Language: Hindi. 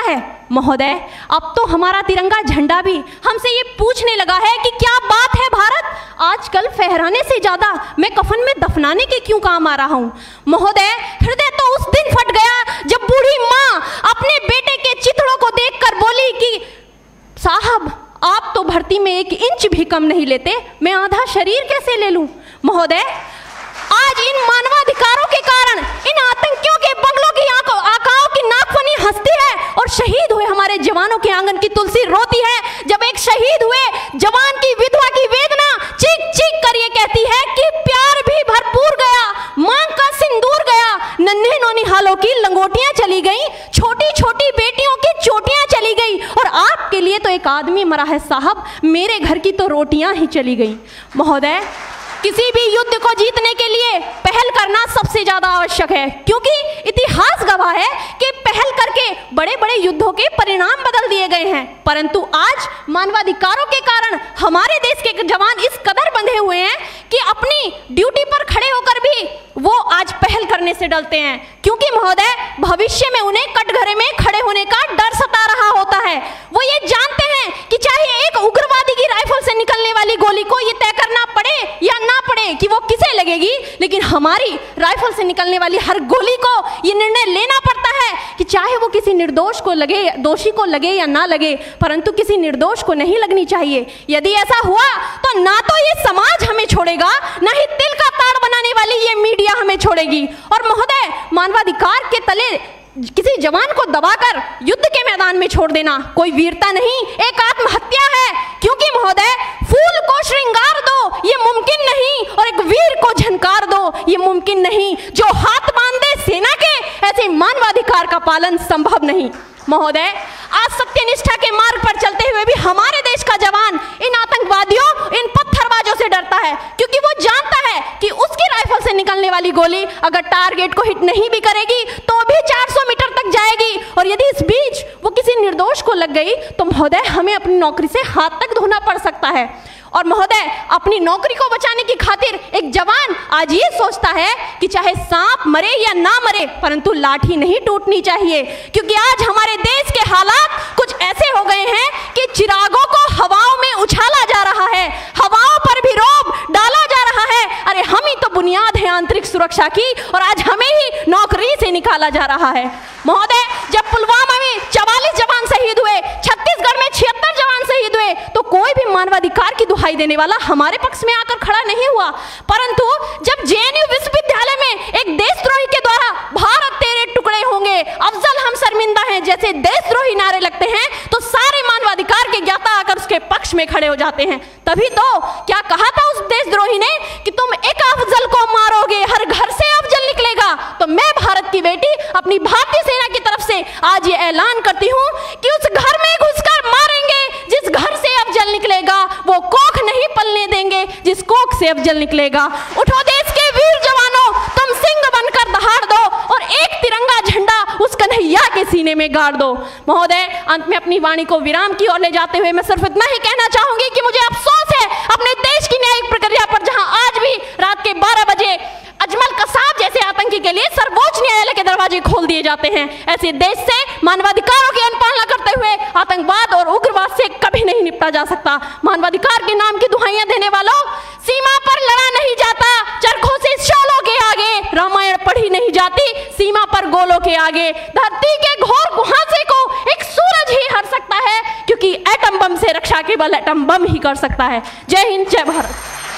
है महोदय, अब तो हमारा तिरंगा झंडा भी हमसे ये पूछने लगा है कि क्या बात है भारत, आजकल फहराने से ज्यादा मैं कफन में दफनाने के क्यों काम आ रहा हूँ। महोदय, हृदय तो उस दिन फट गया जब बूढ़ी माँ अपने बेटे के चिथड़ों को देखकर बोली कि साहब आप तो भर्ती में 1 इंच भी कम नहीं लेते, मैं आधा शरीर कैसे ले लूं। महोदय, आज इन मानवाधिकारों के कारण इन आतंकियों के बंगलों की आकाओं की नाकफनी हंसती है और शहीद हुए हमारे जवानों के आंगन की तुलसी रोती है। जब एक शहीद हुए जवान की विधवा की वेदना चीख चीख कर ये कहती है कि प्यार भी भरपूर गया, मांग का सिंदूर गया, नन्हे नौनिहालों की लंगोटियां चली गई, छोटी छोटी बेटियों की चोटियां चली गई और आपके लिए तो एक आदमी मरा है साहब, मेरे घर की तो रोटियां ही चली गई। महोदय, किसी भी युद्ध को जीतने के लिए पहल करना सबसे ज्यादा आवश्यक है, क्योंकि इतिहास गवाह है कि पहल करके बड़े बड़े युद्धों के परिणाम बदल दिए गए हैं। परंतु आज मानवाधिकारों के कारण हमारे देश के जवान इस कदर बंधे हुए हैं कि अपनी ड्यूटी पर खड़े होकर भी वो आज पहल करने से डरते हैं, क्योंकि महोदय भविष्य में उन्हें कटघरे में खड़े होने का डर सता रहा होता है। वो ये जानते हैं कि चाहे एक उग्रवादी की राइफल से निकलने वाली गोली को ये तय करना पड़े या ना पड़े कि वो किसे लगेगी, लेकिन हमारी राइफल से निकलने वाली हर गोली को ये निर्णय लेना पड़ता है कि चाहे वो किसी निर्दोष को लगे, दोषी को लगे या ना लगे, परंतु किसी निर्दोष को नहीं लगनी चाहिए। यदि ऐसा हुआ तो ना तो ये समाज हमें छोड़ेगा, ना ही तिल का ताड़ बनाने वाली ये मीडिया हमें छोड़ेगी। और महोदय, मानवाधिकार के तले किसी जवान को दबाकर युद्ध के मैदान में छोड़ देना कोई वीरता नहीं, एक आत्महत्या है। क्योंकि महोदय, फूल को श्रृंगार दो ये मुमकिन नहीं और एक वीर को झनकार दो ये मुमकिन नहीं। जो हाथ बांध दे सेना के, ऐसे मानवाधिकार का पालन संभव नहीं। महोदय, आज सत्यनिष्ठा के मार्ग पर चलते हुए भी हमारे देश का जवान इन आतंकवादियों, इन पत्थरबाजों से डरता है, क्योंकि वो जानता है कि उसकी राइफल से निकलने वाली गोली अगर टारगेट को हिट नहीं भी करेगी तो भी 400 मीटर तक जाएगी, और यदि इस बीच वो किसी निर्दोष को लग गई तो महोदय हमें अपनी नौकरी से हाथ तक धोना पड़ सकता है। और महोदय, अपनी नौकरी को बचाने की खातिर एक जवान आज ये सोचता है कि चाहे सांप मरे या ना मरे, परंतु लाठी नहीं टूटनी चाहिए, क्योंकि आज हमारे देश के हालात कुछ ऐसे हो गए हैं कि चिरागों को हवाओं में उछाला जा रहा है, हवाओं पर भी रोब डाला जा रहा है। अरे हम ही तो बुनियाद है आंतरिक सुरक्षा की, और आज हमें ही नौकरी से निकाला जा रहा है। महोदय, जब पुलवामा में 44 जवान शहीद हुए, छत्तीसगढ़ में 76 जवान शहीद हुए, तो कोई भी मानवाधिकार की दुहाई देने वाला हमारे पक्ष में आकर खड़ा नहीं हुआ। परंतु जब जेएनयू विश्वविद्यालय में एक देशद्रोही के द्वारा भारत तेरे टुकड़े होंगे, अफजल हम शर्मिंदा हैं जैसे देशद्रोही नारे लगते हैं, तो सारे मानवाधिकार के ज्ञाता आकर उसके पक्ष में खड़े हो जाते हैं। तभी तो क्या कहा था उस देशद्रोही ने कि तुम एक अफजल को मारोगे, हर घर से अफजल निकलेगा। तो मैं भारत की बेटी अपनी भारतीय सेना की तरफ से आज ये ऐलान करती हूँ कि उस घर में घुसकर मारेंगे जिस घर से अफजल निकलेगा, वो कोख नहीं पलने देंगे जिस कोख से अफजल निकलेगा। उठो देश के वीर जवानों, तुम सिंह बनकर दहाड़ दो और एक तिरंगा झंडा उस कन्हैया के सीने में गाड़ दो। महोदय, अंत में अपनी वाणी को विराम की ओर ले जाते हुए मैं सिर्फ इतना ही कहना चाहूंगी कि मुझे अफसोस है अपने देश की न्यायिक प्रक्रिया पर, जहां आज भी रात के 12 बजे अजमल कसाब जैसे आतंकी के लिए सर्वोच्च न्यायालय के दरवाजे खोल दिए जाते हैं। ऐसे देश से मानवाधिकारों की अनपालना करते हुए आतंकवाद और उग्रवाद से कभी नहीं निपटा जा सकता। मानवाधिकार के नाम की दुहाइयां देने वालों, सीमा पर लड़ा नहीं जाता, चरखों से शोलों के आगे रामायण पढ़ी नहीं जाती, सीमा पर गोलों के आगे धरती के घोर कुहासे को एक सूरज ही हर सकता है, क्योंकि एटम बम से रक्षा केवल एटम बम ही कर सकता है। जय हिंद, जय भारत।